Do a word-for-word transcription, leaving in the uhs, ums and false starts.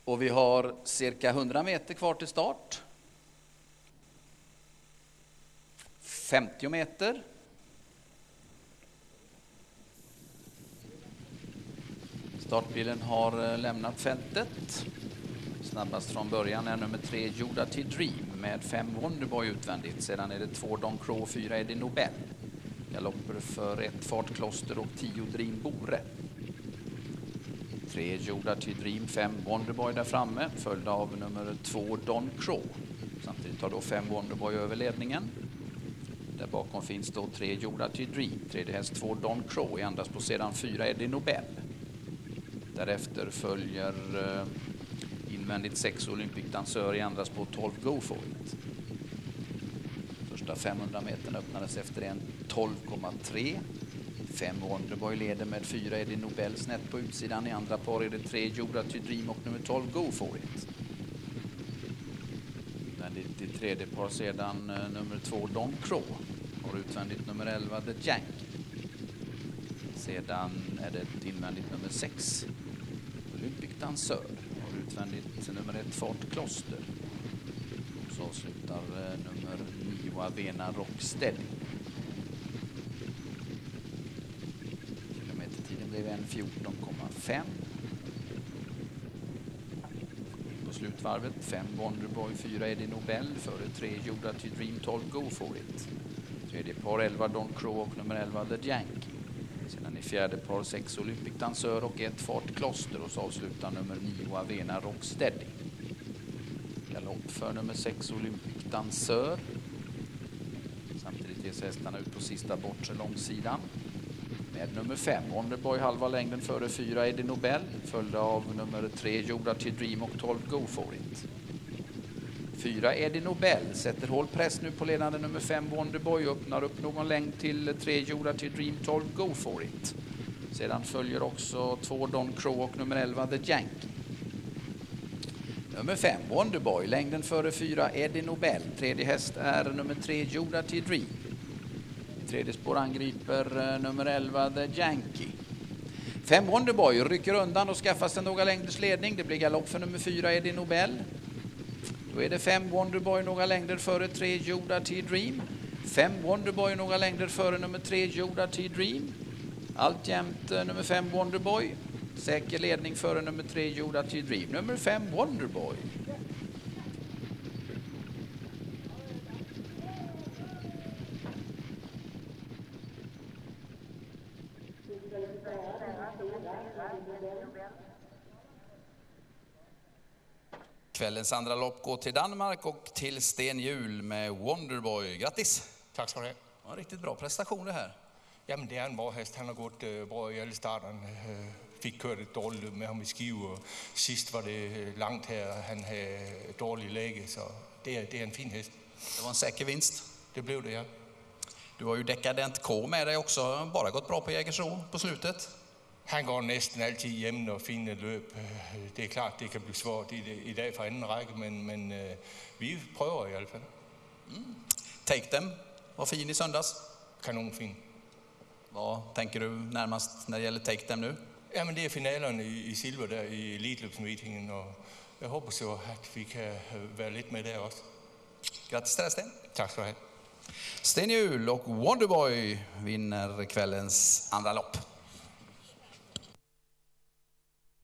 Och vi har cirka hundra meter kvar till start. femtio meter. Startbilen har lämnat fältet. Snabbast från början är nummer tre Yoda to Dream med fem Wonderboy utvändigt. Sedan är det två Don Crow och fyra Eddie Nobel. Galopper för ett Fart Kloster och tio Dream Bore. tre Yoda to Dream, fem Wonderboy där framme, följd av nummer två Don Crow. Samtidigt tar då fem Wonderboy över ledningen. Där bakom finns då tre Yoda to Dream, tredje häst två Don Crow, i andras på sedan fyra Eddie Nobel. Därefter följer uh, invändigt sex Olympic Dansör, i andras på tolv Go For It. Första femhundra metern öppnades efter en tolv komma tre. Fem Wonderboy leder med fyra Eddie Nobel snett på utsidan. I andra par är det tre Yoda to Dream och nummer tolv Go For It. Invändigt i tredje par sedan uh, nummer två Don Crow. Har utvändigt nummer elva The Jank. Sedan är det invändigt nummer sex Olympic Dansör. Har utvändigt nummer ett Fart Kloster. Och så avslutar uh, nummer nio Avena Rocksteady. Kilometertiden blev en fjorton komma fem. På slutvarvet fem Wonderboy, fyra Eddie Nobel, före tre Yoda to Dream, tolv Go For It. Tredje par elva Don Crow och nummer elva The Jank. Sedan i fjärde par sex Olympic Dansör och ett Fart Kloster, och så avslutar nummer nio Avena Rocksteady. Galopp för nummer sex Olympic Dansör. Samtidigt ges hästarna ut på sista bortre långsidan. Med nummer fem Wonderboy halva längden före fyra Eddie Nobel, följda av nummer tre Yoda to Dream och tolv Go For It. fyra Eddie Nobel sätter håll press nu på ledande nummer fem Wonderboy, öppnar upp någon längd till tre Yoda to Dream, tolv Go For It. Sedan följer också två Don Crow och nummer elva The Jank. Nummer fem Wonderboy, längden före fyra Eddie Nobel. Tredje häst är nummer tre Yoda to Dream. I tredje spår angriper nummer elva The Janky. Fem Wonderboy rycker undan och skaffar sig några längders ledning. Det blir galopp för nummer fyra Eddie Nobel. Då är det fem Wonderboy några längder före tre Yoda to Dream. Fem Wonderboy några längder före nummer tre Yoda to Dream. Alltjämt nummer fem Wonderboy. Säker ledning före nummer tre Yoda to Dream. Nummer fem Wonderboy. Kvällens andra lopp går till Danmark och till Sten Hjul med Wonderboy. Grattis! Tack ska du ha. Ja, riktigt bra prestation det här. Ja, men det är en bra häst. Han har gått uh, bra i alla starten. Uh, fick kört ett dåligt med honom i Skive. Och sist var det långt här. Han hade dålig läge, så det är, det är en fin häst. Det var en säker vinst. Det blev det, ja. Du har ju Dekadent K med dig också. Bara gått bra på Jägersro på slutet. Han går nästan alltid jämn och fina löp. Det är klart, det kan bli svårt idag för andra räcke, men, men uh, vi prövar i alla fall. Mm. Take Them var fin i söndags. Kanonfin. Vad tänker du närmast när det gäller Take Them nu? Ja, men det är finalen i, i silver där i Elitlöpsmeetingen, och jag hoppas så att vi kan vara lite med där också. Grattis till dig, Sten. Tack så mycket. Sten Hjul och Wonderboy vinner kvällens andra lopp.